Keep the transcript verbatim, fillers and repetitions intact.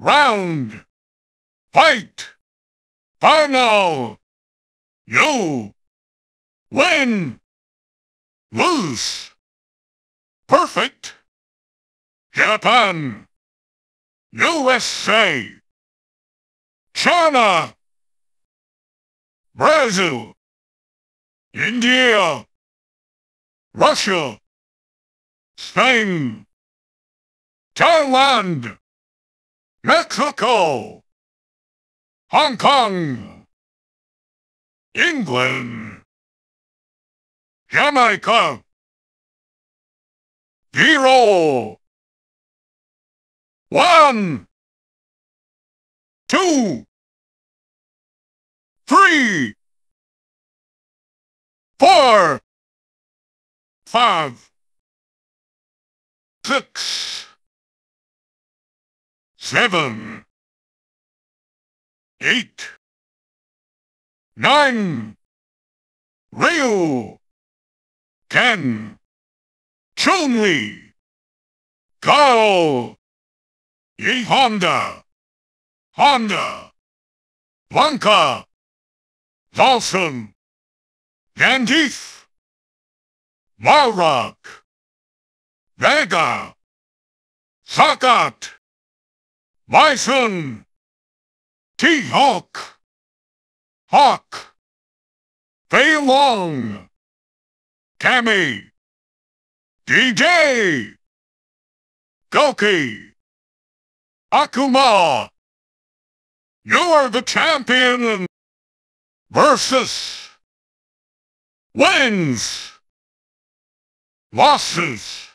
Round. Fight. Final. You. Win. Lose. Perfect. Japan. U S A. China. Brazil. India. Russia. Spain. Thailand. Mexico. Hong Kong. England. Jamaica. Zero. One. Two. Three. Four. Five. Six. Seven. Eight. Nine. Ryu. Ten. Chun-Li. Gao. E Honda. Honda. Blanca. Dawson. Gandhi. Malrock. Vega. Sagat. Bison. T-Hawk. Hawk. Fei Long. Cammy. D J. Goki. Akuma. You are the champion. Versus. Wins. Losses.